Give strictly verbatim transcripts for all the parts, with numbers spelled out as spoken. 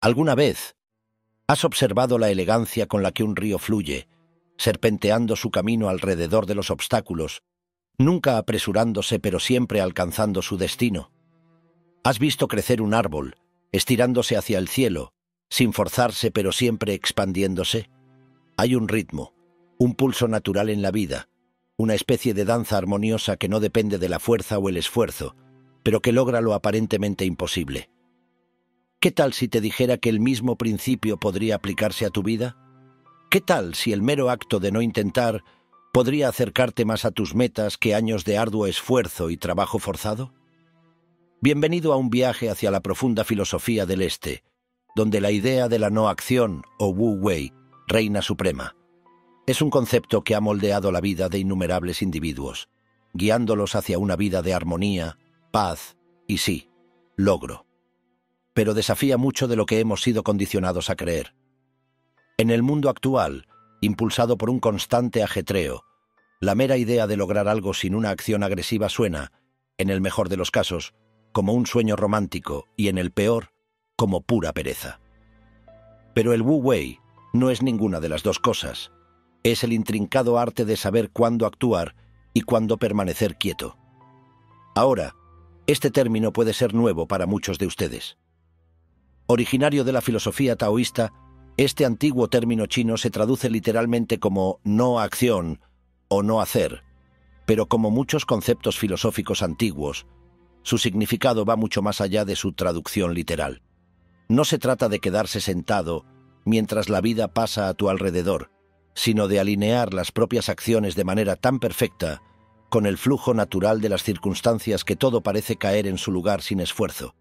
¿Alguna vez has observado la elegancia con la que un río fluye, serpenteando su camino alrededor de los obstáculos, nunca apresurándose pero siempre alcanzando su destino? ¿Has visto crecer un árbol, estirándose hacia el cielo, sin forzarse pero siempre expandiéndose? Hay un ritmo, un pulso natural en la vida, una especie de danza armoniosa que no depende de la fuerza o el esfuerzo, pero que logra lo aparentemente imposible. ¿Qué tal si te dijera que el mismo principio podría aplicarse a tu vida? ¿Qué tal si el mero acto de no intentar podría acercarte más a tus metas que años de arduo esfuerzo y trabajo forzado? Bienvenido a un viaje hacia la profunda filosofía del Este, donde la idea de la no acción, o Wu Wei, reina suprema. Es un concepto que ha moldeado la vida de innumerables individuos, guiándolos hacia una vida de armonía, paz y, sí, logro. Pero desafía mucho de lo que hemos sido condicionados a creer. En el mundo actual, impulsado por un constante ajetreo, la mera idea de lograr algo sin una acción agresiva suena, en el mejor de los casos, como un sueño romántico y, en el peor, como pura pereza. Pero el Wu Wei no es ninguna de las dos cosas. Es el intrincado arte de saber cuándo actuar y cuándo permanecer quieto. Ahora, este término puede ser nuevo para muchos de ustedes. Originario de la filosofía taoísta, este antiguo término chino se traduce literalmente como no acción o no hacer, pero como muchos conceptos filosóficos antiguos, su significado va mucho más allá de su traducción literal. No se trata de quedarse sentado mientras la vida pasa a tu alrededor, sino de alinear las propias acciones de manera tan perfecta con el flujo natural de las circunstancias que todo parece caer en su lugar sin esfuerzo.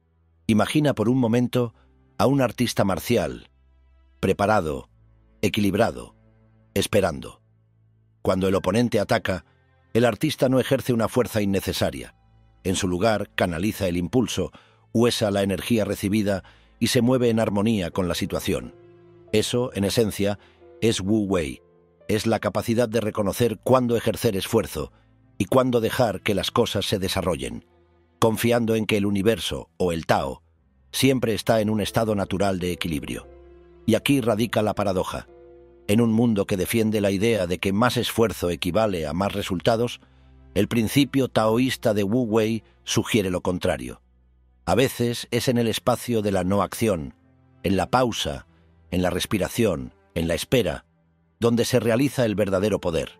Imagina por un momento a un artista marcial, preparado, equilibrado, esperando. Cuando el oponente ataca, el artista no ejerce una fuerza innecesaria. En su lugar, canaliza el impulso, huesa la energía recibida y se mueve en armonía con la situación. Eso, en esencia, es Wu Wei. Es la capacidad de reconocer cuándo ejercer esfuerzo y cuándo dejar que las cosas se desarrollen, confiando en que el universo, o el Tao, siempre está en un estado natural de equilibrio. Y aquí radica la paradoja. En un mundo que defiende la idea de que más esfuerzo equivale a más resultados, el principio taoísta de Wu Wei sugiere lo contrario. A veces es en el espacio de la no acción, en la pausa, en la respiración, en la espera, donde se realiza el verdadero poder.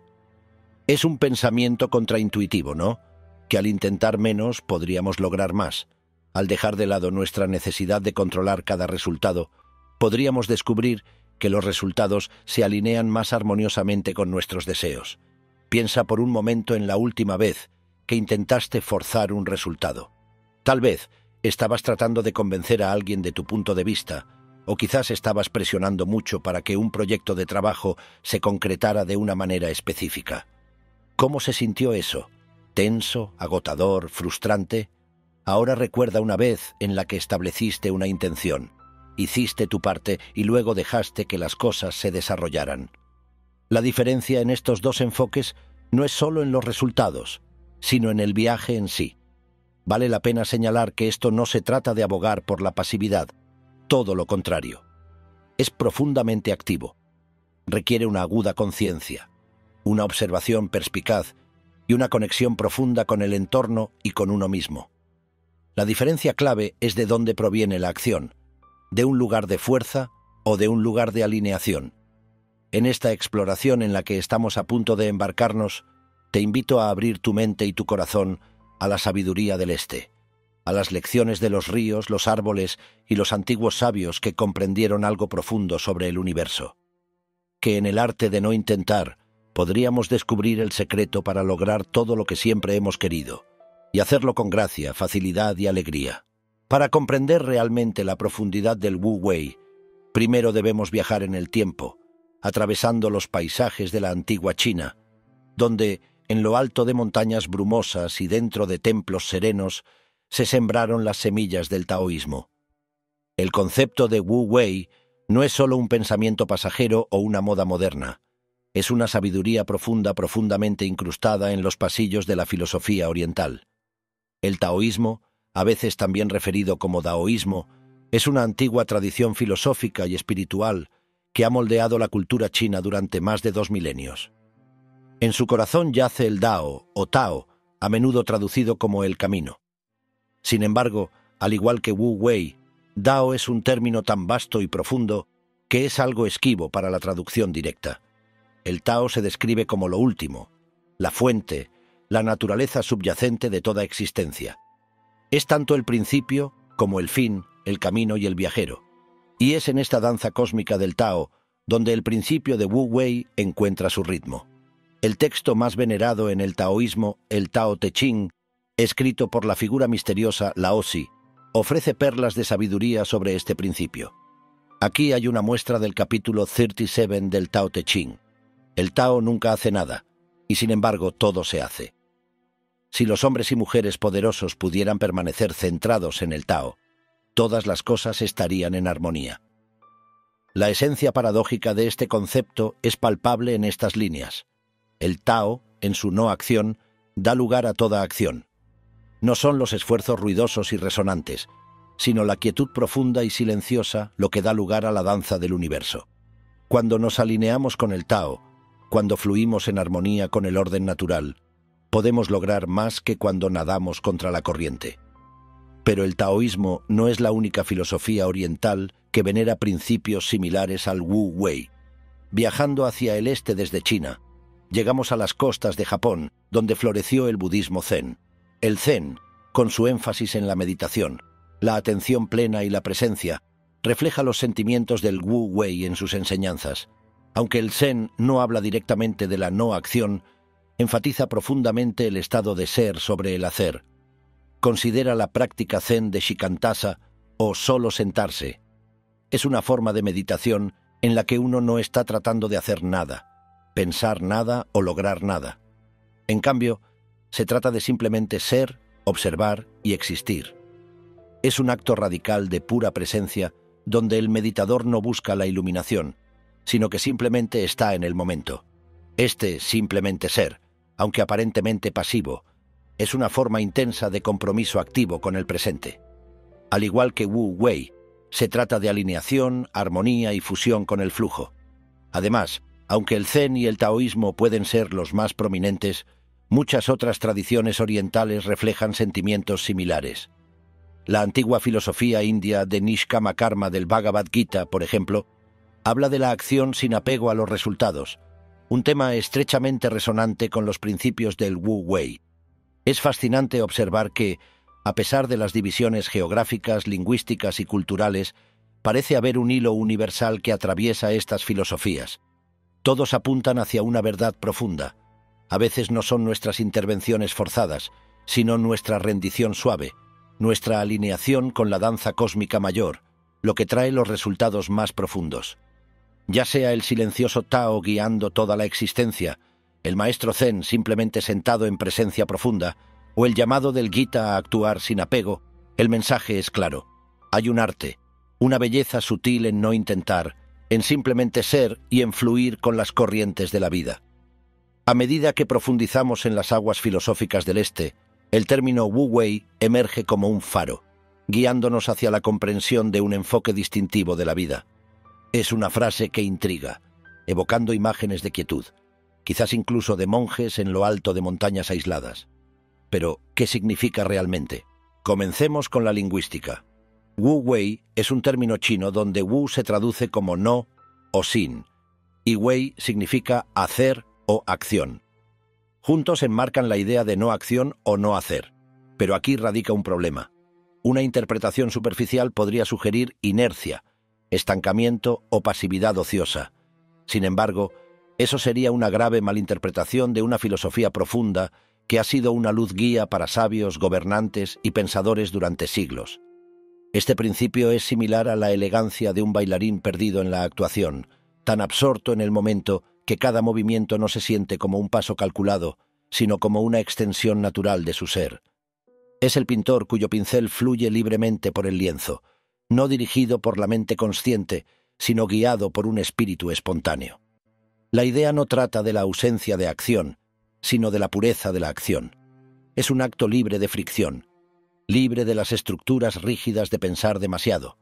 Es un pensamiento contraintuitivo, ¿no? Que al intentar menos podríamos lograr más. Al dejar de lado nuestra necesidad de controlar cada resultado, podríamos descubrir que los resultados se alinean más armoniosamente con nuestros deseos. Piensa por un momento en la última vez que intentaste forzar un resultado. Tal vez estabas tratando de convencer a alguien de tu punto de vista, o quizás estabas presionando mucho para que un proyecto de trabajo se concretara de una manera específica. ¿Cómo se sintió eso? ¿Tenso, agotador, frustrante? Ahora recuerda una vez en la que estableciste una intención, hiciste tu parte y luego dejaste que las cosas se desarrollaran. La diferencia en estos dos enfoques no es solo en los resultados, sino en el viaje en sí. Vale la pena señalar que esto no se trata de abogar por la pasividad, todo lo contrario. Es profundamente activo. Requiere una aguda conciencia, una observación perspicaz y una conexión profunda con el entorno y con uno mismo. La diferencia clave es de dónde proviene la acción, de un lugar de fuerza o de un lugar de alineación. En esta exploración en la que estamos a punto de embarcarnos, te invito a abrir tu mente y tu corazón a la sabiduría del Este, a las lecciones de los ríos, los árboles y los antiguos sabios que comprendieron algo profundo sobre el universo. Que en el arte de no intentar podríamos descubrir el secreto para lograr todo lo que siempre hemos querido, y hacerlo con gracia, facilidad y alegría. Para comprender realmente la profundidad del Wu Wei, primero debemos viajar en el tiempo, atravesando los paisajes de la antigua China, donde, en lo alto de montañas brumosas y dentro de templos serenos, se sembraron las semillas del taoísmo. El concepto de Wu Wei no es solo un pensamiento pasajero o una moda moderna, es una sabiduría profunda profundamente incrustada en los pasillos de la filosofía oriental. El taoísmo, a veces también referido como daoísmo, Es una antigua tradición filosófica y espiritual que ha moldeado la cultura china durante más de dos milenios. En su corazón yace el Dao, o Tao, a menudo traducido como el camino. Sin embargo, al igual que Wu Wei, Dao es un término tan vasto y profundo que es algo esquivo para la traducción directa. El Tao se describe como lo último, la fuente, la naturaleza subyacente de toda existencia. Es tanto el principio como el fin, el camino y el viajero. Y es en esta danza cósmica del Tao donde el principio de Wu Wei encuentra su ritmo. El texto más venerado en el taoísmo, el Tao Te Ching, escrito por la figura misteriosa Laozi, ofrece perlas de sabiduría sobre este principio. Aquí hay una muestra del capítulo treinta y siete del Tao Te Ching. El Tao nunca hace nada, y sin embargo todo se hace. Si los hombres y mujeres poderosos pudieran permanecer centrados en el Tao, todas las cosas estarían en armonía. La esencia paradójica de este concepto es palpable en estas líneas. El Tao, en su no acción, da lugar a toda acción. No son los esfuerzos ruidosos y resonantes, sino la quietud profunda y silenciosa lo que da lugar a la danza del universo. Cuando nos alineamos con el Tao, cuando fluimos en armonía con el orden natural, podemos lograr más que cuando nadamos contra la corriente. Pero el taoísmo no es la única filosofía oriental que venera principios similares al Wu Wei. Viajando hacia el este desde China, llegamos a las costas de Japón, donde floreció el budismo zen. El zen, con su énfasis en la meditación, la atención plena y la presencia, refleja los sentimientos del Wu Wei en sus enseñanzas. Aunque el zen no habla directamente de la no acción, enfatiza profundamente el estado de ser sobre el hacer. Considera la práctica zen de Shikantaza, o solo sentarse. Es una forma de meditación en la que uno no está tratando de hacer nada, pensar nada o lograr nada. En cambio, se trata de simplemente ser, observar y existir. Es un acto radical de pura presencia donde el meditador no busca la iluminación, sino que simplemente está en el momento. Este simplemente ser, aunque aparentemente pasivo, es una forma intensa de compromiso activo con el presente. Al igual que Wu Wei, se trata de alineación, armonía y fusión con el flujo. Además, aunque el zen y el taoísmo pueden ser los más prominentes, muchas otras tradiciones orientales reflejan sentimientos similares. La antigua filosofía india de Nishkama Karma del Bhagavad Gita, por ejemplo, habla de la acción sin apego a los resultados, un tema estrechamente resonante con los principios del Wu Wei. Es fascinante observar que, a pesar de las divisiones geográficas, lingüísticas y culturales, parece haber un hilo universal que atraviesa estas filosofías. Todos apuntan hacia una verdad profunda. A veces no son nuestras intervenciones forzadas, sino nuestra rendición suave, nuestra alineación con la danza cósmica mayor, lo que trae los resultados más profundos. Ya sea el silencioso Tao guiando toda la existencia, el maestro Zen simplemente sentado en presencia profunda, o el llamado del Gita a actuar sin apego, el mensaje es claro. Hay un arte, una belleza sutil en no intentar, en simplemente ser y en fluir con las corrientes de la vida. A medida que profundizamos en las aguas filosóficas del este, el término Wu Wei emerge como un faro, guiándonos hacia la comprensión de un enfoque distintivo de la vida. Es una frase que intriga, evocando imágenes de quietud, quizás incluso de monjes en lo alto de montañas aisladas. Pero, ¿qué significa realmente? Comencemos con la lingüística. Wu Wei es un término chino donde Wu se traduce como no o sin, y Wei significa hacer o acción. Juntos enmarcan la idea de no acción o no hacer. Pero aquí radica un problema. Una interpretación superficial podría sugerir inercia, estancamiento o pasividad ociosa. Sin embargo, eso sería una grave malinterpretación de una filosofía profunda que ha sido una luz guía para sabios, gobernantes y pensadores durante siglos. Este principio es similar a la elegancia de un bailarín perdido en la actuación, tan absorto en el momento que cada movimiento no se siente como un paso calculado, sino como una extensión natural de su ser. Es el pintor cuyo pincel fluye libremente por el lienzo, no dirigido por la mente consciente, sino guiado por un espíritu espontáneo. La idea no trata de la ausencia de acción, sino de la pureza de la acción. Es un acto libre de fricción, libre de las estructuras rígidas de pensar demasiado.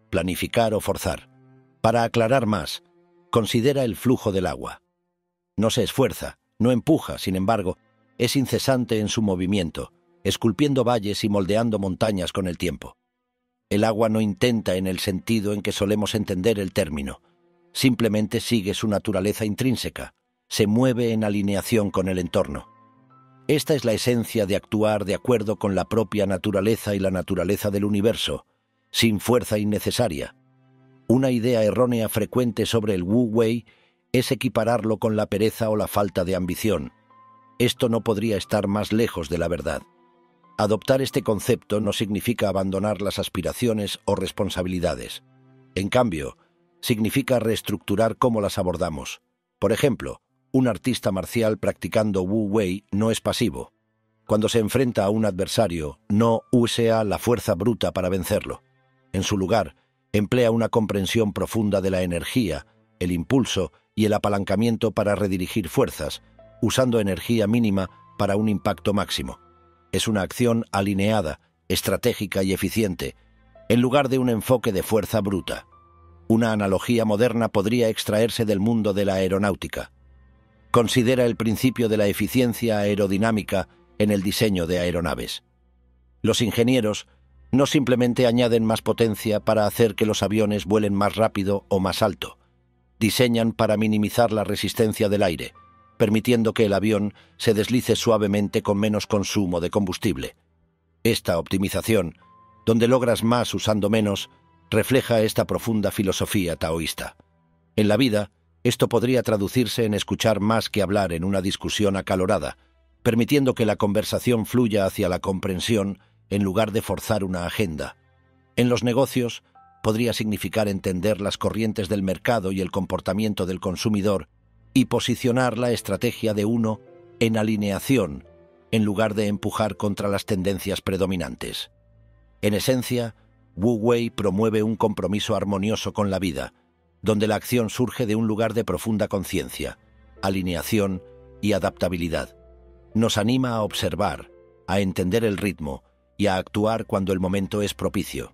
planificar o forzar. Para aclarar más, considera el flujo del agua. No se esfuerza, no empuja, sin embargo, es incesante en su movimiento, esculpiendo valles y moldeando montañas con el tiempo. El agua no intenta en el sentido en que solemos entender el término. Simplemente sigue su naturaleza intrínseca, se mueve en alineación con el entorno. Esta es la esencia de actuar de acuerdo con la propia naturaleza y la naturaleza del universo, sin fuerza innecesaria. Una idea errónea frecuente sobre el Wu Wei es equipararlo con la pereza o la falta de ambición. Esto no podría estar más lejos de la verdad. Adoptar este concepto no significa abandonar las aspiraciones o responsabilidades. En cambio, significa reestructurar cómo las abordamos. Por ejemplo, un artista marcial practicando Wu Wei no es pasivo. Cuando se enfrenta a un adversario, no usa la fuerza bruta para vencerlo. En su lugar, emplea una comprensión profunda de la energía, el impulso y el apalancamiento para redirigir fuerzas, usando energía mínima para un impacto máximo. Es una acción alineada, estratégica y eficiente, en lugar de un enfoque de fuerza bruta. Una analogía moderna podría extraerse del mundo de la aeronáutica. Considera el principio de la eficiencia aerodinámica en el diseño de aeronaves. Los ingenieros no simplemente añaden más potencia para hacer que los aviones vuelen más rápido o más alto. Diseñan para minimizar la resistencia del aire, permitiendo que el avión se deslice suavemente con menos consumo de combustible. Esta optimización, donde logras más usando menos, refleja esta profunda filosofía taoísta. En la vida, esto podría traducirse en escuchar más que hablar en una discusión acalorada, permitiendo que la conversación fluya hacia la comprensión en lugar de forzar una agenda. En los negocios, podría significar entender las corrientes del mercado y el comportamiento del consumidor y posicionar la estrategia de uno en alineación, en lugar de empujar contra las tendencias predominantes. En esencia, Wu Wei promueve un compromiso armonioso con la vida, donde la acción surge de un lugar de profunda conciencia, alineación y adaptabilidad. Nos anima a observar, a entender el ritmo y a actuar cuando el momento es propicio.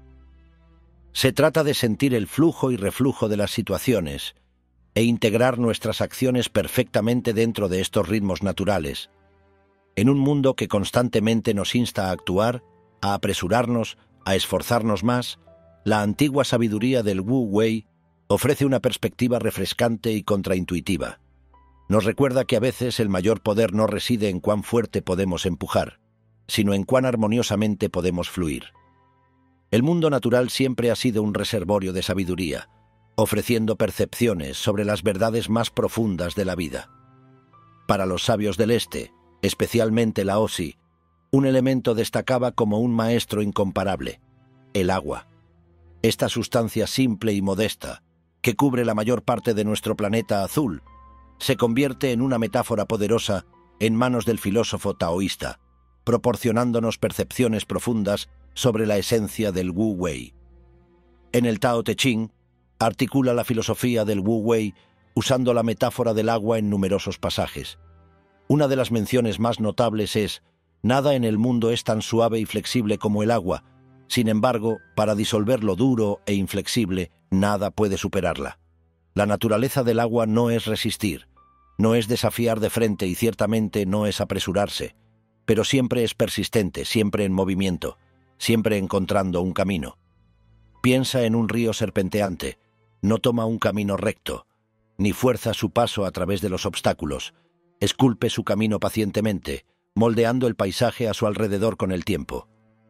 Se trata de sentir el flujo y reflujo de las situaciones e integrar nuestras acciones perfectamente dentro de estos ritmos naturales. En un mundo que constantemente nos insta a actuar, a apresurarnos, a esforzarnos más, la antigua sabiduría del Wu Wei ofrece una perspectiva refrescante y contraintuitiva. Nos recuerda que a veces el mayor poder no reside en cuán fuerte podemos empujar, sino en cuán armoniosamente podemos fluir. El mundo natural siempre ha sido un reservorio de sabiduría, ofreciendo percepciones sobre las verdades más profundas de la vida. Para los sabios del Este, especialmente Laozi, un elemento destacaba como un maestro incomparable: el agua. Esta sustancia simple y modesta, que cubre la mayor parte de nuestro planeta azul, se convierte en una metáfora poderosa en manos del filósofo taoísta, proporcionándonos percepciones profundas sobre la esencia del Wu Wei. En el Tao Te Ching, articula la filosofía del Wu Wei usando la metáfora del agua en numerosos pasajes. Una de las menciones más notables es: nada en el mundo es tan suave y flexible como el agua. Sin embargo, para disolver lo duro e inflexible, nada puede superarla. La naturaleza del agua no es resistir, no es desafiar de frente y ciertamente no es apresurarse, pero siempre es persistente, siempre en movimiento, siempre encontrando un camino. Piensa en un río serpenteante. No toma un camino recto, ni fuerza su paso a través de los obstáculos. Esculpe su camino pacientemente, moldeando el paisaje a su alrededor con el tiempo.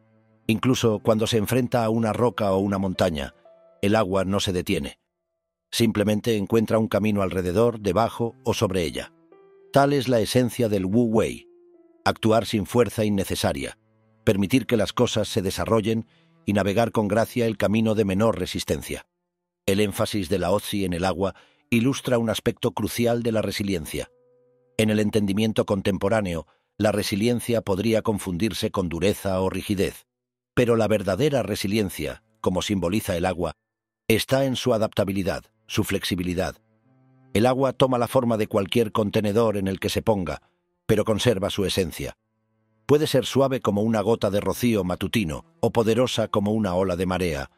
Incluso cuando se enfrenta a una roca o una montaña, el agua no se detiene. Simplemente encuentra un camino alrededor, debajo o sobre ella. Tal es la esencia del Wu Wei: actuar sin fuerza innecesaria, permitir que las cosas se desarrollen y navegar con gracia el camino de menor resistencia. El énfasis de Laozi en el agua ilustra un aspecto crucial de la resiliencia. En el entendimiento contemporáneo, la resiliencia podría confundirse con dureza o rigidez, pero la verdadera resiliencia, como simboliza el agua, está en su adaptabilidad, su flexibilidad. El agua toma la forma de cualquier contenedor en el que se ponga, pero conserva su esencia. Puede ser suave como una gota de rocío matutino o poderosa como una ola de marea,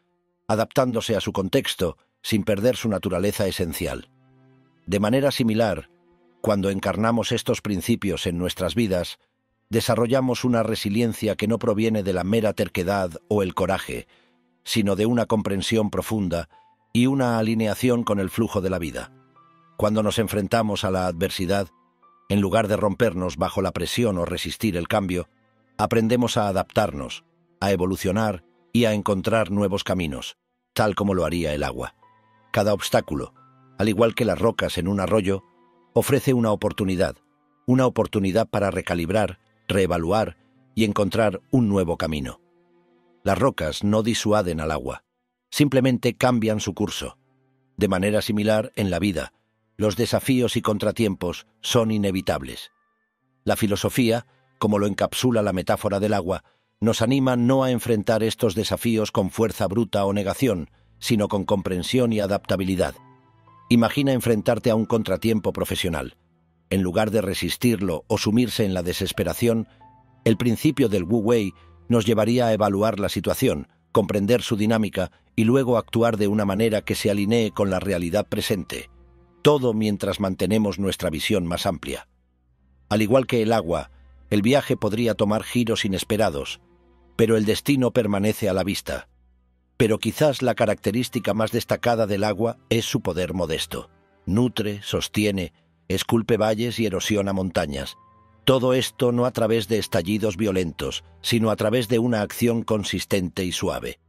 adaptándose a su contexto sin perder su naturaleza esencial. De manera similar, cuando encarnamos estos principios en nuestras vidas, desarrollamos una resiliencia que no proviene de la mera terquedad o el coraje, sino de una comprensión profunda y una alineación con el flujo de la vida. Cuando nos enfrentamos a la adversidad, en lugar de rompernos bajo la presión o resistir el cambio, aprendemos a adaptarnos, a evolucionar y a encontrar nuevos caminos, tal como lo haría el agua. Cada obstáculo, al igual que las rocas en un arroyo, ofrece una oportunidad, una oportunidad para recalibrar, reevaluar y encontrar un nuevo camino. Las rocas no disuaden al agua, simplemente cambian su curso. De manera similar, en la vida, los desafíos y contratiempos son inevitables. La filosofía, como lo encapsula la metáfora del agua, nos anima no a enfrentar estos desafíos con fuerza bruta o negación, sino con comprensión y adaptabilidad. Imagina enfrentarte a un contratiempo profesional. En lugar de resistirlo o sumirse en la desesperación, el principio del Wu Wei nos llevaría a evaluar la situación, comprender su dinámica y luego actuar de una manera que se alinee con la realidad presente. Todo mientras mantenemos nuestra visión más amplia. Al igual que el agua, el viaje podría tomar giros inesperados, pero el destino permanece a la vista. Pero quizás la característica más destacada del agua es su poder modesto. Nutre, sostiene, esculpe valles y erosiona montañas. Todo esto no a través de estallidos violentos, sino a través de una acción consistente y suave.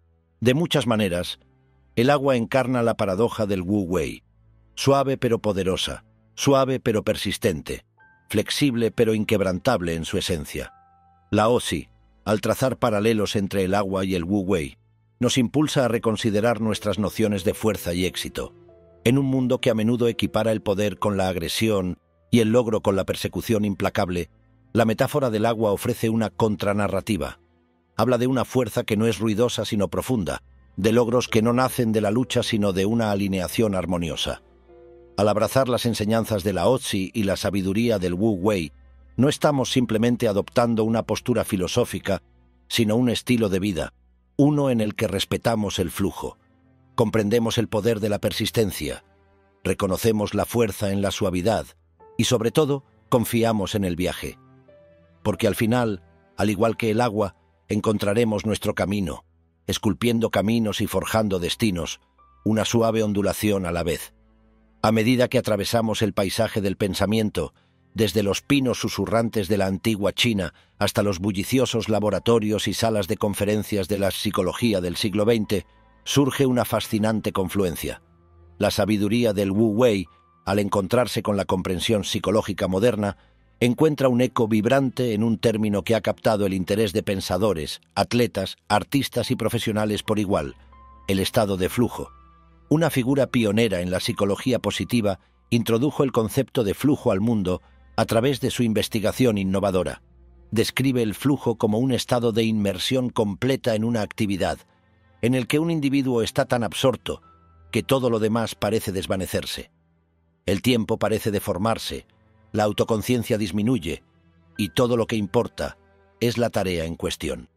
De muchas maneras, el agua encarna la paradoja del Wu Wei. Suave pero poderosa, suave pero persistente, flexible pero inquebrantable en su esencia. Laozi, al trazar paralelos entre el agua y el Wu Wei, nos impulsa a reconsiderar nuestras nociones de fuerza y éxito. En un mundo que a menudo equipara el poder con la agresión y el logro con la persecución implacable, la metáfora del agua ofrece una contranarrativa. Habla de una fuerza que no es ruidosa sino profunda, de logros que no nacen de la lucha sino de una alineación armoniosa. Al abrazar las enseñanzas de Laozi y la sabiduría del Wu Wei, no estamos simplemente adoptando una postura filosófica, sino un estilo de vida, uno en el que respetamos el flujo, comprendemos el poder de la persistencia, reconocemos la fuerza en la suavidad y, sobre todo, confiamos en el viaje. Porque al final, al igual que el agua, encontraremos nuestro camino, esculpiendo caminos y forjando destinos, una suave ondulación a la vez. A medida que atravesamos el paisaje del pensamiento, desde los pinos susurrantes de la antigua China hasta los bulliciosos laboratorios y salas de conferencias de la psicología del siglo veinte, surge una fascinante confluencia. La sabiduría del Wu Wei, al encontrarse con la comprensión psicológica moderna, encuentra un eco vibrante en un término que ha captado el interés de pensadores, atletas, artistas y profesionales por igual: el estado de flujo. Una figura pionera en la psicología positiva introdujo el concepto de flujo al mundo a través de su investigación innovadora. Describe el flujo como un estado de inmersión completa en una actividad, en el que un individuo está tan absorto que todo lo demás parece desvanecerse. El tiempo parece deformarse, la autoconciencia disminuye, y todo lo que importa es la tarea en cuestión.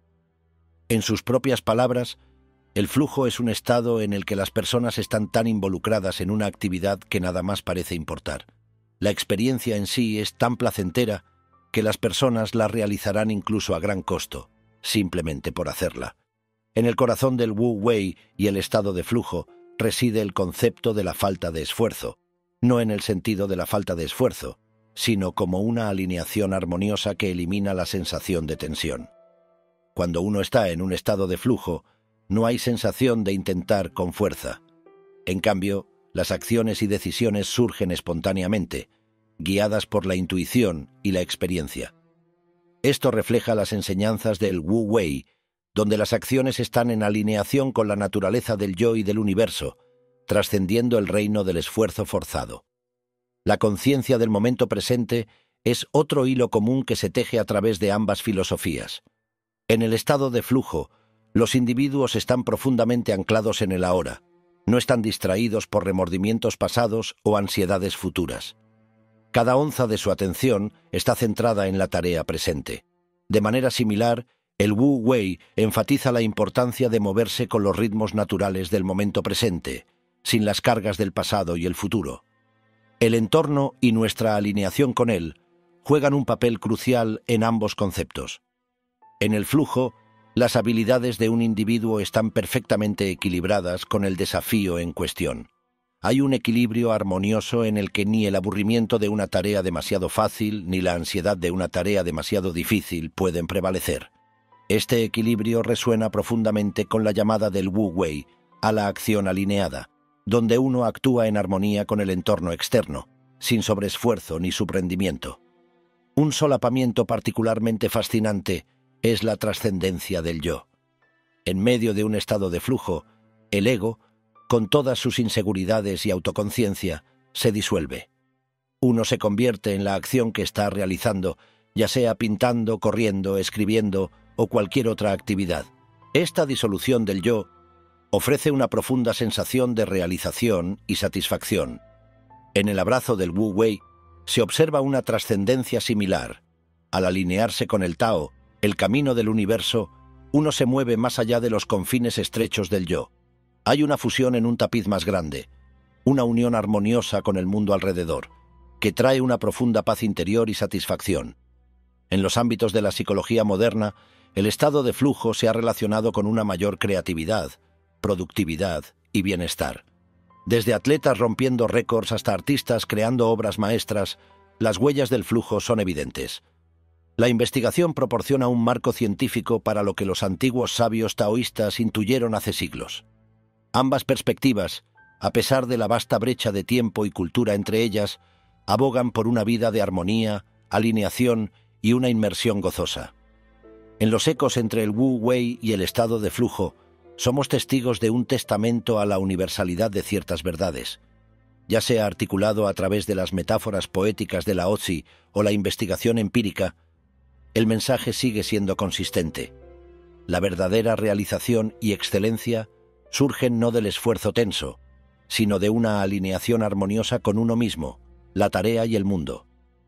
En sus propias palabras, el flujo es un estado en el que las personas están tan involucradas en una actividad que nada más parece importar. La experiencia en sí es tan placentera que las personas la realizarán incluso a gran costo, simplemente por hacerla. En el corazón del Wu Wei y el estado de flujo reside el concepto de la falta de esfuerzo, no en el sentido de la falta de esfuerzo, sino como una alineación armoniosa que elimina la sensación de tensión. Cuando uno está en un estado de flujo, no hay sensación de intentar con fuerza. En cambio, las acciones y decisiones surgen espontáneamente, guiadas por la intuición y la experiencia. Esto refleja las enseñanzas del Wu Wei, donde las acciones están en alineación con la naturaleza del yo y del universo, trascendiendo el reino del esfuerzo forzado. La conciencia del momento presente es otro hilo común que se teje a través de ambas filosofías. En el estado de flujo, los individuos están profundamente anclados en el ahora, no están distraídos por remordimientos pasados o ansiedades futuras. Cada onza de su atención está centrada en la tarea presente. De manera similar, El Wu Wei enfatiza la importancia de moverse con los ritmos naturales del momento presente, sin las cargas del pasado y el futuro. El entorno y nuestra alineación con él juegan un papel crucial en ambos conceptos. En el flujo, las habilidades de un individuo están perfectamente equilibradas con el desafío en cuestión. Hay un equilibrio armonioso en el que ni el aburrimiento de una tarea demasiado fácil ni la ansiedad de una tarea demasiado difícil pueden prevalecer. Este equilibrio resuena profundamente con la llamada del Wu Wei a la acción alineada, donde uno actúa en armonía con el entorno externo, sin sobreesfuerzo ni subrendimiento. Un solapamiento particularmente fascinante es la trascendencia del yo. En medio de un estado de flujo, el ego, con todas sus inseguridades y autoconciencia, se disuelve. Uno se convierte en la acción que está realizando, ya sea pintando, corriendo, escribiendo o cualquier otra actividad. Esta disolución del yo ofrece una profunda sensación de realización y satisfacción. En el abrazo del Wu Wei se observa una trascendencia similar. Al alinearse con el Tao, el camino del universo, uno se mueve más allá de los confines estrechos del yo. Hay una fusión en un tapiz más grande, una unión armoniosa con el mundo alrededor, que trae una profunda paz interior y satisfacción. En los ámbitos de la psicología moderna, el estado de flujo se ha relacionado con una mayor creatividad, productividad y bienestar. Desde atletas rompiendo récords hasta artistas creando obras maestras, las huellas del flujo son evidentes. La investigación proporciona un marco científico para lo que los antiguos sabios taoístas intuyeron hace siglos. Ambas perspectivas, a pesar de la vasta brecha de tiempo y cultura entre ellas, abogan por una vida de armonía, alineación y una inmersión gozosa. En los ecos entre el Wu Wei y el estado de flujo, somos testigos de un testamento a la universalidad de ciertas verdades. Ya sea articulado a través de las metáforas poéticas de Lao Tzu o la investigación empírica, el mensaje sigue siendo consistente. La verdadera realización y excelencia surgen no del esfuerzo tenso, sino de una alineación armoniosa con uno mismo, la tarea y el mundo.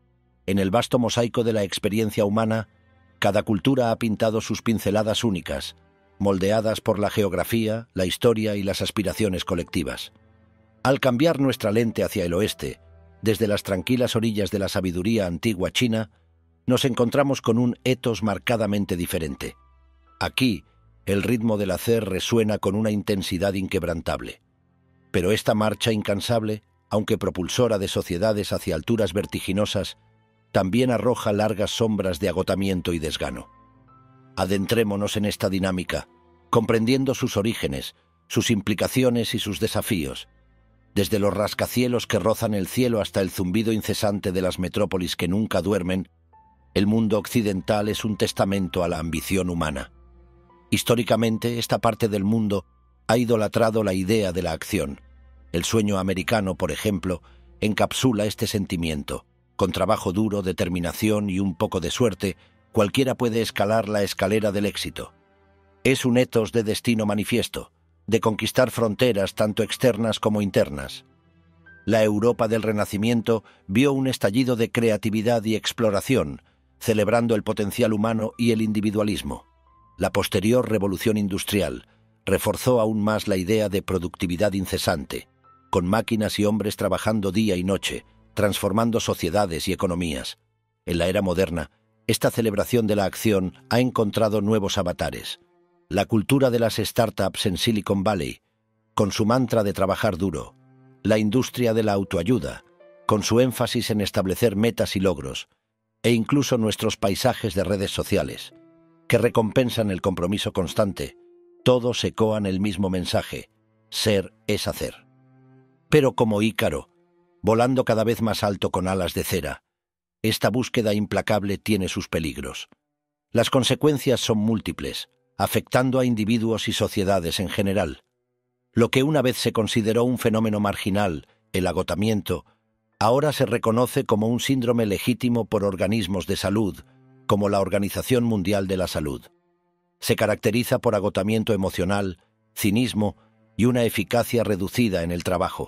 En el vasto mosaico de la experiencia humana, cada cultura ha pintado sus pinceladas únicas, moldeadas por la geografía, la historia y las aspiraciones colectivas. Al cambiar nuestra lente hacia el oeste, desde las tranquilas orillas de la sabiduría antigua china, nos encontramos con un etos marcadamente diferente. Aquí, el ritmo del hacer resuena con una intensidad inquebrantable. Pero esta marcha incansable, aunque propulsora de sociedades hacia alturas vertiginosas, también arroja largas sombras de agotamiento y desgano. Adentrémonos en esta dinámica, comprendiendo sus orígenes, sus implicaciones y sus desafíos, desde los rascacielos que rozan el cielo hasta el zumbido incesante de las metrópolis que nunca duermen. El mundo occidental es un testamento a la ambición humana. Históricamente, esta parte del mundo ha idolatrado la idea de la acción. El sueño americano, por ejemplo, encapsula este sentimiento. Con trabajo duro, determinación y un poco de suerte, cualquiera puede escalar la escalera del éxito. Es un etos de destino manifiesto, de conquistar fronteras tanto externas como internas. La Europa del Renacimiento vio un estallido de creatividad y exploración, celebrando el potencial humano y el individualismo. La posterior revolución industrial reforzó aún más la idea de productividad incesante, con máquinas y hombres trabajando día y noche, transformando sociedades y economías. En la era moderna, esta celebración de la acción ha encontrado nuevos avatares. La cultura de las startups en Silicon Valley, con su mantra de trabajar duro, la industria de la autoayuda, con su énfasis en establecer metas y logros, e incluso nuestros paisajes de redes sociales, que recompensan el compromiso constante, todos ecoan el mismo mensaje: ser es hacer. Pero como Ícaro, volando cada vez más alto con alas de cera, esta búsqueda implacable tiene sus peligros. Las consecuencias son múltiples, afectando a individuos y sociedades en general. Lo que una vez se consideró un fenómeno marginal, el agotamiento, ahora se reconoce como un síndrome legítimo por organismos de salud, como la Organización Mundial de la Salud. Se caracteriza por agotamiento emocional, cinismo y una eficacia reducida en el trabajo.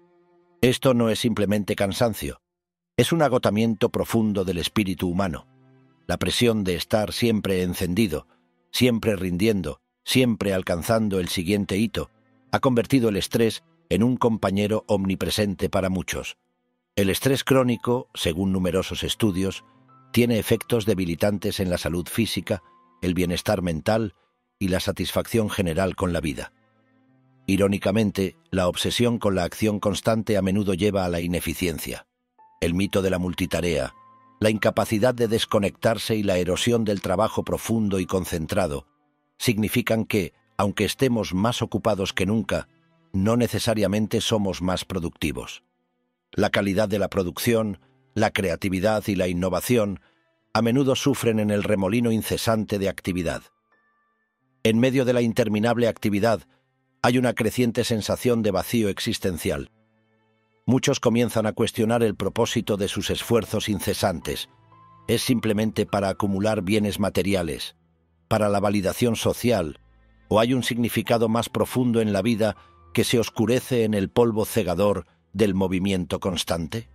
Esto no es simplemente cansancio, es un agotamiento profundo del espíritu humano. La presión de estar siempre encendido, siempre rindiendo, siempre alcanzando el siguiente hito, ha convertido el estrés en un compañero omnipresente para muchos. El estrés crónico, según numerosos estudios, tiene efectos debilitantes en la salud física, el bienestar mental y la satisfacción general con la vida. Irónicamente, la obsesión con la acción constante a menudo lleva a la ineficiencia. El mito de la multitarea, la incapacidad de desconectarse y la erosión del trabajo profundo y concentrado significan que, aunque estemos más ocupados que nunca, no necesariamente somos más productivos. La calidad de la producción, la creatividad y la innovación a menudo sufren en el remolino incesante de actividad. En medio de la interminable actividad hay una creciente sensación de vacío existencial. Muchos comienzan a cuestionar el propósito de sus esfuerzos incesantes. ¿Es simplemente para acumular bienes materiales, para la validación social, o hay un significado más profundo en la vida que se oscurece en el polvo cegador del movimiento constante?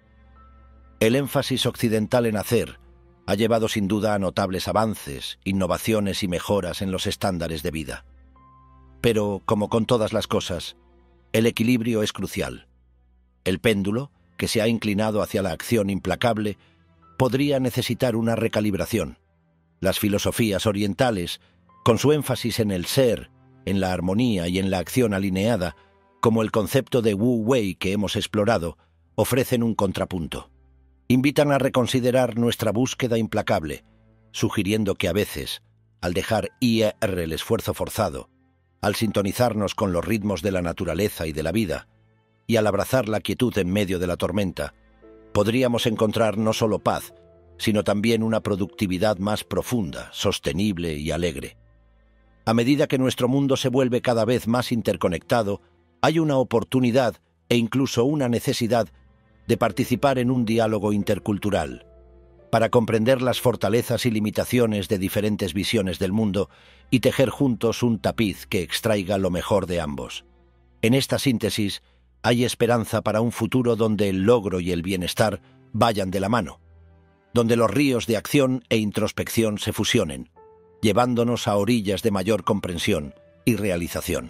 El énfasis occidental en hacer ha llevado sin duda a notables avances, innovaciones y mejoras en los estándares de vida. Pero, como con todas las cosas, el equilibrio es crucial. El péndulo, que se ha inclinado hacia la acción implacable, podría necesitar una recalibración. Las filosofías orientales, con su énfasis en el ser, en la armonía y en la acción alineada, como el concepto de Wu Wei que hemos explorado, ofrecen un contrapunto. Invitan a reconsiderar nuestra búsqueda implacable, sugiriendo que a veces, al dejar ir el esfuerzo forzado, al sintonizarnos con los ritmos de la naturaleza y de la vida, y al abrazar la quietud en medio de la tormenta, podríamos encontrar no solo paz, sino también una productividad más profunda, sostenible y alegre. A medida que nuestro mundo se vuelve cada vez más interconectado, hay una oportunidad e incluso una necesidad de participar en un diálogo intercultural, para comprender las fortalezas y limitaciones de diferentes visiones del mundo y tejer juntos un tapiz que extraiga lo mejor de ambos. En esta síntesis, hay esperanza para un futuro donde el logro y el bienestar vayan de la mano, donde los ríos de acción e introspección se fusionen, llevándonos a orillas de mayor comprensión y realización.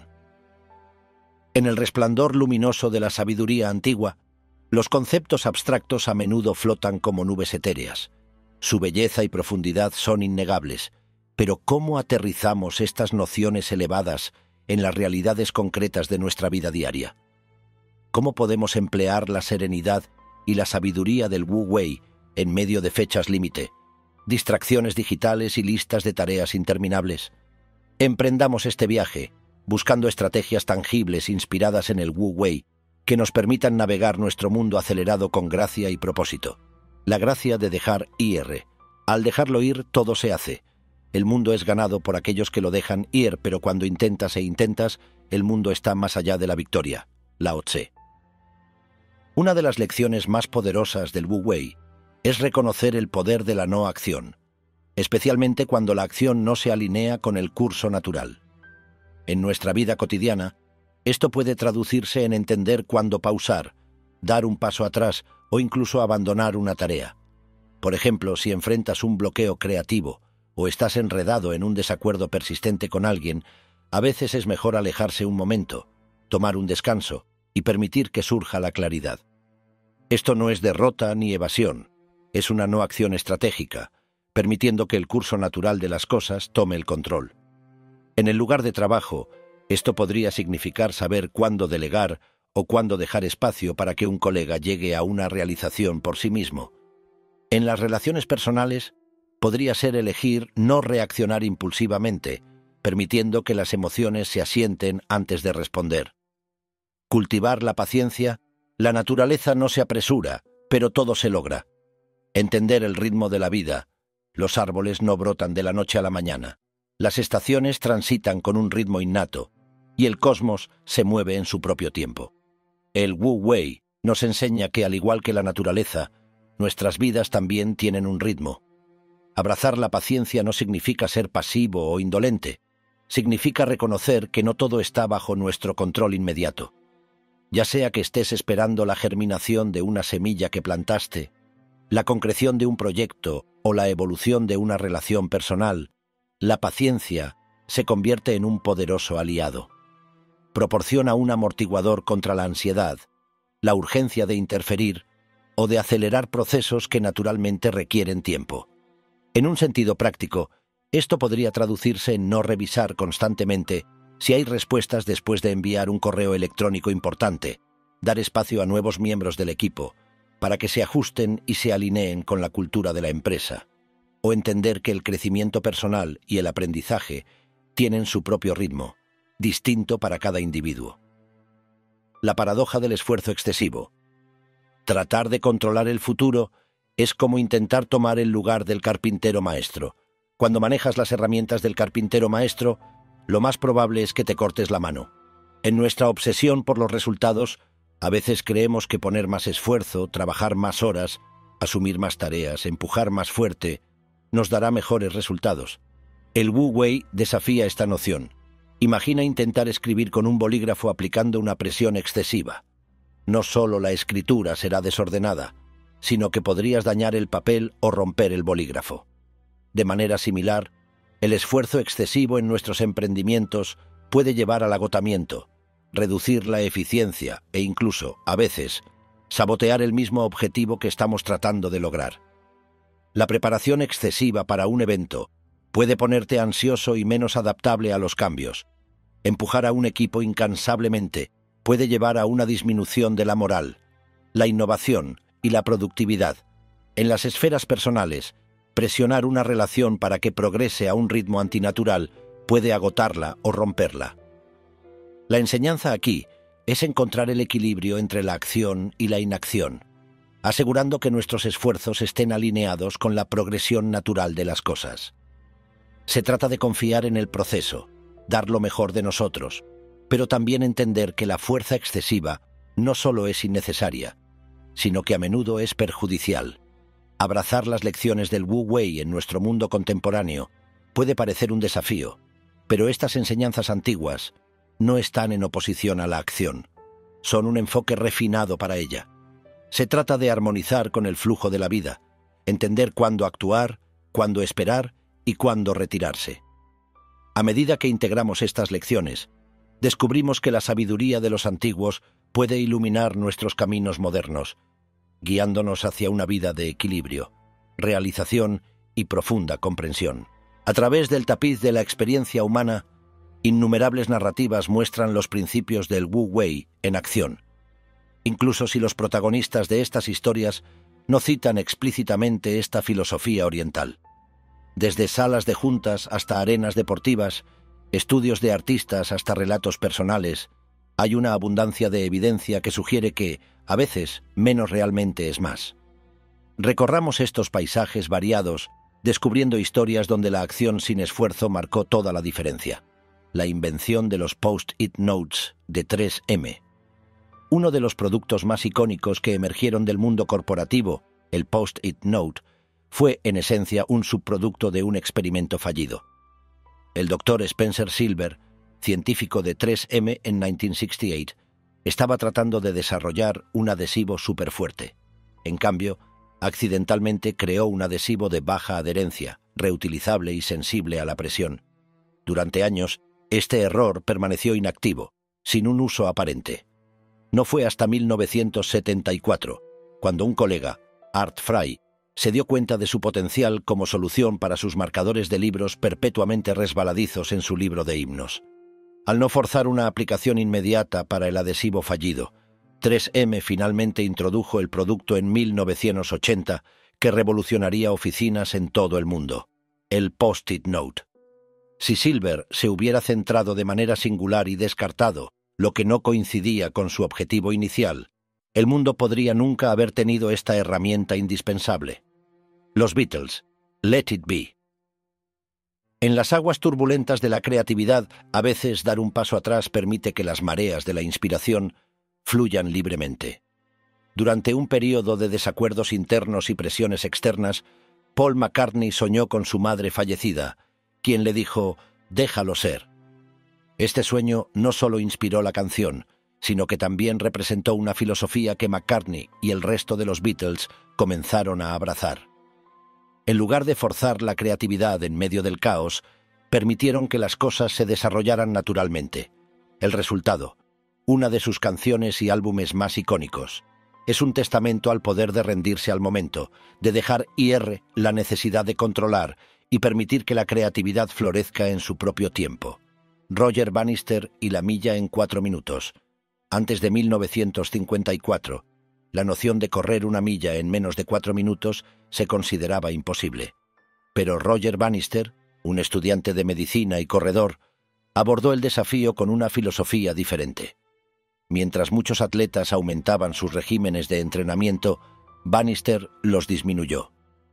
En el resplandor luminoso de la sabiduría antigua, los conceptos abstractos a menudo flotan como nubes etéreas. Su belleza y profundidad son innegables, pero ¿cómo aterrizamos estas nociones elevadas en las realidades concretas de nuestra vida diaria? ¿Cómo podemos emplear la serenidad y la sabiduría del Wu Wei en medio de fechas límite, distracciones digitales y listas de tareas interminables? Emprendamos este viaje, buscando estrategias tangibles inspiradas en el Wu Wei que nos permitan navegar nuestro mundo acelerado con gracia y propósito. La gracia de dejar ir. Al dejarlo ir, todo se hace. El mundo es ganado por aquellos que lo dejan ir, pero cuando intentas e intentas, el mundo está más allá de la victoria. Lao Tse. Una de las lecciones más poderosas del Wu Wei es reconocer el poder de la no acción, especialmente cuando la acción no se alinea con el curso natural. En nuestra vida cotidiana, esto puede traducirse en entender cuándo pausar, dar un paso atrás o incluso abandonar una tarea. Por ejemplo, si enfrentas un bloqueo creativo o estás enredado en un desacuerdo persistente con alguien, a veces es mejor alejarse un momento, tomar un descanso y permitir que surja la claridad. Esto no es derrota ni evasión, es una no acción estratégica, permitiendo que el curso natural de las cosas tome el control. En el lugar de trabajo, esto podría significar saber cuándo delegar o cuándo dejar espacio para que un colega llegue a una realización por sí mismo. En las relaciones personales, podría ser elegir no reaccionar impulsivamente, permitiendo que las emociones se asienten antes de responder. Cultivar la paciencia, la naturaleza no se apresura, pero todo se logra. Entender el ritmo de la vida, los árboles no brotan de la noche a la mañana, las estaciones transitan con un ritmo innato, y el cosmos se mueve en su propio tiempo. El Wu Wei nos enseña que, al igual que la naturaleza, nuestras vidas también tienen un ritmo. Abrazar la paciencia no significa ser pasivo o indolente, significa reconocer que no todo está bajo nuestro control inmediato. Ya sea que estés esperando la germinación de una semilla que plantaste, la concreción de un proyecto o la evolución de una relación personal, La paciencia se convierte en un poderoso aliado. Proporciona un amortiguador contra la ansiedad, la urgencia de interferir o de acelerar procesos que naturalmente requieren tiempo. En un sentido práctico, esto podría traducirse en no revisar constantemente si hay respuestas después de enviar un correo electrónico importante, dar espacio a nuevos miembros del equipo para que se ajusten y se alineen con la cultura de la empresa, o entender que el crecimiento personal y el aprendizaje tienen su propio ritmo, distinto para cada individuo. La paradoja del esfuerzo excesivo. Tratar de controlar el futuro es como intentar tomar el lugar del carpintero maestro. Cuando manejas las herramientas del carpintero maestro, lo más probable es que te cortes la mano. En nuestra obsesión por los resultados, a veces creemos que poner más esfuerzo, trabajar más horas, asumir más tareas, empujar más fuerte, nos dará mejores resultados. El Wu Wei desafía esta noción. Imagina intentar escribir con un bolígrafo aplicando una presión excesiva. No solo la escritura será desordenada, sino que podrías dañar el papel o romper el bolígrafo. De manera similar, el esfuerzo excesivo en nuestros emprendimientos puede llevar al agotamiento, reducir la eficiencia e incluso, a veces, sabotear el mismo objetivo que estamos tratando de lograr. La preparación excesiva para un evento puede ponerte ansioso y menos adaptable a los cambios. Empujar a un equipo incansablemente puede llevar a una disminución de la moral, la innovación y la productividad. En las esferas personales, presionar una relación para que progrese a un ritmo antinatural puede agotarla o romperla. La enseñanza aquí es encontrar el equilibrio entre la acción y la inacción, asegurando que nuestros esfuerzos estén alineados con la progresión natural de las cosas. Se trata de confiar en el proceso, dar lo mejor de nosotros, pero también entender que la fuerza excesiva no solo es innecesaria, sino que a menudo es perjudicial. Abrazar las lecciones del Wu Wei en nuestro mundo contemporáneo puede parecer un desafío, pero estas enseñanzas antiguas no están en oposición a la acción. Son un enfoque refinado para ella. Se trata de armonizar con el flujo de la vida, entender cuándo actuar, cuándo esperar y cuándo retirarse. A medida que integramos estas lecciones, descubrimos que la sabiduría de los antiguos puede iluminar nuestros caminos modernos, guiándonos hacia una vida de equilibrio, realización y profunda comprensión. A través del tapiz de la experiencia humana, innumerables narrativas muestran los principios del Wu Wei en acción, incluso si los protagonistas de estas historias no citan explícitamente esta filosofía oriental. Desde salas de juntas hasta arenas deportivas, estudios de artistas hasta relatos personales, hay una abundancia de evidencia que sugiere que, a veces, menos realmente es más. Recorramos estos paisajes variados, descubriendo historias donde la acción sin esfuerzo marcó toda la diferencia. La invención de los Post-it Notes de tres eme. Uno de los productos más icónicos que emergieron del mundo corporativo, el Post-it Note, fue en esencia un subproducto de un experimento fallido. El doctor Spencer Silver, científico de tres eme en mil novecientos sesenta y ocho, estaba tratando de desarrollar un adhesivo superfuerte. En cambio, accidentalmente creó un adhesivo de baja adherencia, reutilizable y sensible a la presión. Durante años, este error permaneció inactivo, sin un uso aparente. No fue hasta mil novecientos setenta y cuatro, cuando un colega, Art Fry, se dio cuenta de su potencial como solución para sus marcadores de libros perpetuamente resbaladizos en su libro de himnos. Al no forzar una aplicación inmediata para el adhesivo fallido, tres eme finalmente introdujo el producto en mil novecientos ochenta que revolucionaría oficinas en todo el mundo, el Post-it Note. Si Silver se hubiera centrado de manera singular y descartado lo que no coincidía con su objetivo inicial, el mundo podría nunca haber tenido esta herramienta indispensable. Los Beatles, Let It Be. En las aguas turbulentas de la creatividad, a veces dar un paso atrás permite que las mareas de la inspiración fluyan libremente. Durante un período de desacuerdos internos y presiones externas, Paul McCartney soñó con su madre fallecida, quien le dijo, «Déjalo ser». Este sueño no solo inspiró la canción, sino que también representó una filosofía que McCartney y el resto de los Beatles comenzaron a abrazar. En lugar de forzar la creatividad en medio del caos, permitieron que las cosas se desarrollaran naturalmente. El resultado, una de sus canciones y álbumes más icónicos, es un testamento al poder de rendirse al momento, de dejar ir la necesidad de controlar y permitir que la creatividad florezca en su propio tiempo. Roger Bannister y la milla en cuatro minutos. Antes de mil novecientos cincuenta y cuatro, la noción de correr una milla en menos de cuatro minutos se consideraba imposible. Pero Roger Bannister, un estudiante de medicina y corredor, abordó el desafío con una filosofía diferente. Mientras muchos atletas aumentaban sus regímenes de entrenamiento, Bannister los disminuyó.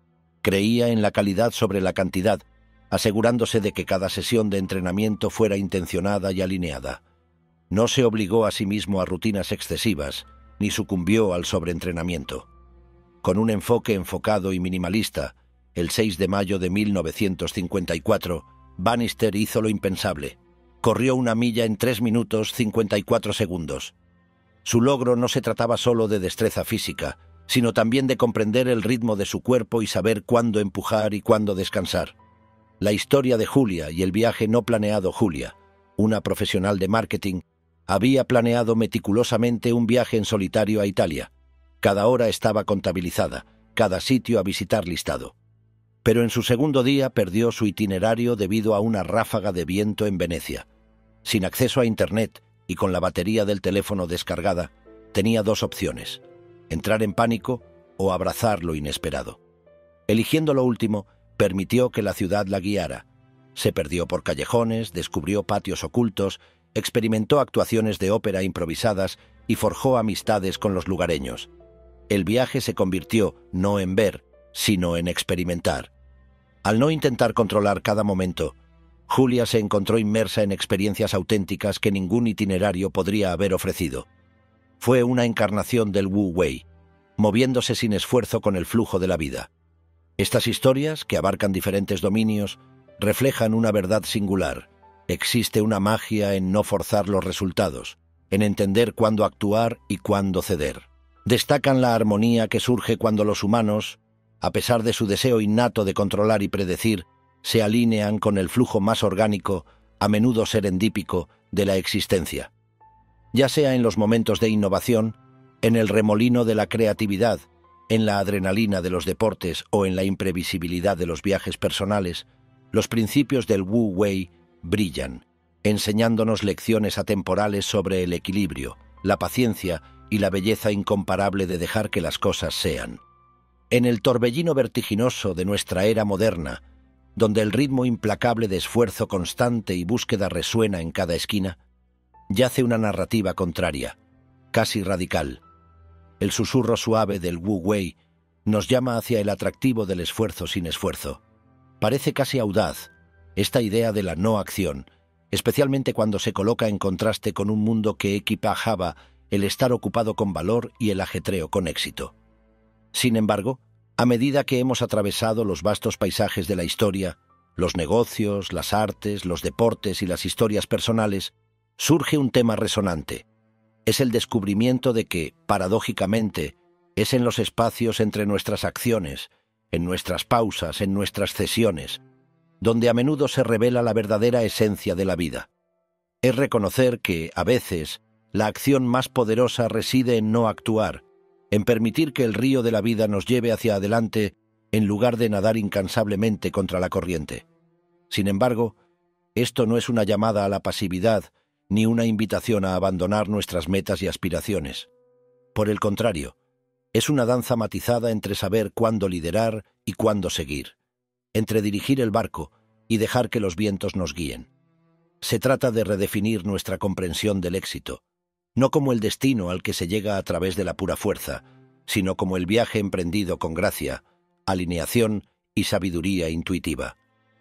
Creía en la calidad sobre la cantidad, asegurándose de que cada sesión de entrenamiento fuera intencionada y alineada. No se obligó a sí mismo a rutinas excesivas, ni sucumbió al sobreentrenamiento. Con un enfoque enfocado y minimalista, el seis de mayo de mil novecientos cincuenta y cuatro, Bannister hizo lo impensable. Corrió una milla en tres minutos cincuenta y cuatro segundos. Su logro no se trataba solo de destreza física, sino también de comprender el ritmo de su cuerpo y saber cuándo empujar y cuándo descansar. La historia de Julia y el viaje no planeado. Julia, una profesional de marketing, había planeado meticulosamente un viaje en solitario a Italia. Cada hora estaba contabilizada, cada sitio a visitar listado. Pero en su segundo día perdió su itinerario debido a una ráfaga de viento en Venecia. Sin acceso a Internet y con la batería del teléfono descargada, tenía dos opciones: entrar en pánico o abrazar lo inesperado. Eligiendo lo último, permitió que la ciudad la guiara. Se perdió por callejones, descubrió patios ocultos, experimentó actuaciones de ópera improvisadas y forjó amistades con los lugareños. El viaje se convirtió no en ver, sino en experimentar. Al no intentar controlar cada momento, Julia se encontró inmersa en experiencias auténticas que ningún itinerario podría haber ofrecido. Fue una encarnación del Wu Wei, moviéndose sin esfuerzo con el flujo de la vida. Estas historias, que abarcan diferentes dominios, reflejan una verdad singular. Existe una magia en no forzar los resultados, en entender cuándo actuar y cuándo ceder. Destacan la armonía que surge cuando los humanos, a pesar de su deseo innato de controlar y predecir, se alinean con el flujo más orgánico, a menudo serendípico, de la existencia. Ya sea en los momentos de innovación, en el remolino de la creatividad, en la adrenalina de los deportes o en la imprevisibilidad de los viajes personales, los principios del Wu Wei brillan, enseñándonos lecciones atemporales sobre el equilibrio, la paciencia y la belleza incomparable de dejar que las cosas sean. En el torbellino vertiginoso de nuestra era moderna, donde el ritmo implacable de esfuerzo constante y búsqueda resuena en cada esquina, yace una narrativa contraria, casi radical. El susurro suave del Wu Wei nos llama hacia el atractivo del esfuerzo sin esfuerzo. Parece casi audaz esta idea de la no acción, especialmente cuando se coloca en contraste con un mundo que equipajaba el estar ocupado con valor y el ajetreo con éxito. Sin embargo, a medida que hemos atravesado los vastos paisajes de la historia, los negocios, las artes, los deportes y las historias personales, surge un tema resonante. Es el descubrimiento de que, paradójicamente, es en los espacios entre nuestras acciones, en nuestras pausas, en nuestras cesiones, donde a menudo se revela la verdadera esencia de la vida. Es reconocer que, a veces, la acción más poderosa reside en no actuar, en permitir que el río de la vida nos lleve hacia adelante en lugar de nadar incansablemente contra la corriente. Sin embargo, esto no es una llamada a la pasividad ni una invitación a abandonar nuestras metas y aspiraciones. Por el contrario, es una danza matizada entre saber cuándo liderar y cuándo seguir, entre dirigir el barco y dejar que los vientos nos guíen. Se trata de redefinir nuestra comprensión del éxito, no como el destino al que se llega a través de la pura fuerza, sino como el viaje emprendido con gracia, alineación y sabiduría intuitiva.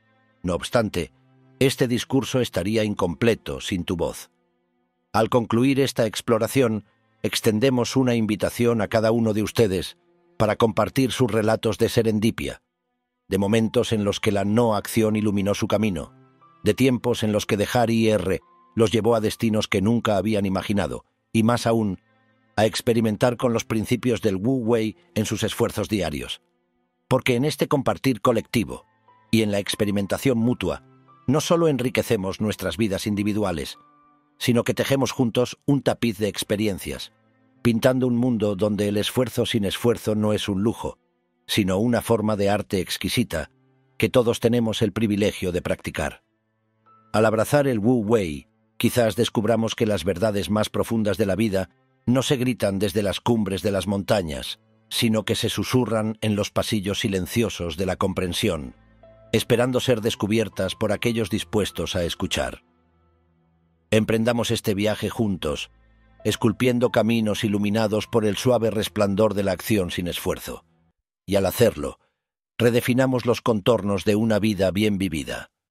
No obstante, este discurso estaría incompleto sin tu voz. Al concluir esta exploración, extendemos una invitación a cada uno de ustedes para compartir sus relatos de serendipia, de momentos en los que la no acción iluminó su camino, de tiempos en los que dejar ir los llevó a destinos que nunca habían imaginado, y más aún, a experimentar con los principios del Wu Wei en sus esfuerzos diarios. Porque en este compartir colectivo y en la experimentación mutua, no solo enriquecemos nuestras vidas individuales, sino que tejemos juntos un tapiz de experiencias, pintando un mundo donde el esfuerzo sin esfuerzo no es un lujo, sino una forma de arte exquisita que todos tenemos el privilegio de practicar. Al abrazar el Wu Wei, quizás descubramos que las verdades más profundas de la vida no se gritan desde las cumbres de las montañas, sino que se susurran en los pasillos silenciosos de la comprensión, esperando ser descubiertas por aquellos dispuestos a escuchar. Emprendamos este viaje juntos, esculpiendo caminos iluminados por el suave resplandor de la acción sin esfuerzo. Y al hacerlo, redefinamos los contornos de una vida bien vivida.